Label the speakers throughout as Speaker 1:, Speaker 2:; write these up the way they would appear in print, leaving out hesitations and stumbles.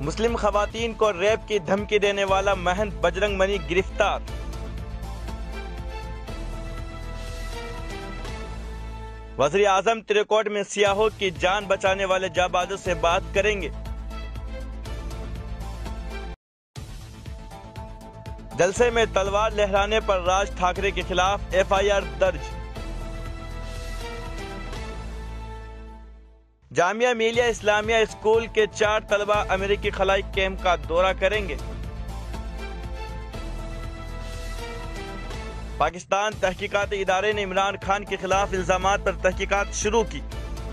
Speaker 1: मुस्लिम खवातीन को रेप की धमकी देने वाला महंत बजरंग मनी गिरफ्तार। वज़ीर आज़म त्रिकोट में सियाहों की जान बचाने वाले जाबाजों से बात करेंगे। जलसे में तलवार लहराने पर राज ठाकरे के खिलाफ एफआईआर दर्ज। जामिया मिलिया इस्लामिया स्कूल के 4 तलबा अमेरिकी खलाई कैंप का दौरा करेंगे। पाकिस्तान तहकीकाती इदारे ने इमरान खान के खिलाफ इल्जामात पर तहकीकात शुरू की।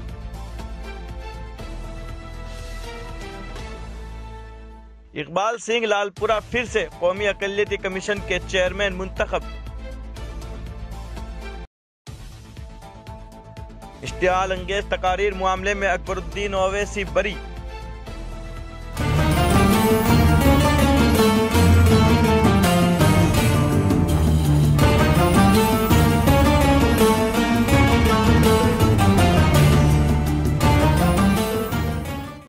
Speaker 1: इकबाल सिंह लालपुरा फिर से कौमी अक़लियती कमीशन के चेयरमैन मुंतखब। इश्तिआल अंगेज तकारीर मामले में अकबरुद्दीन ओवैसी बरी।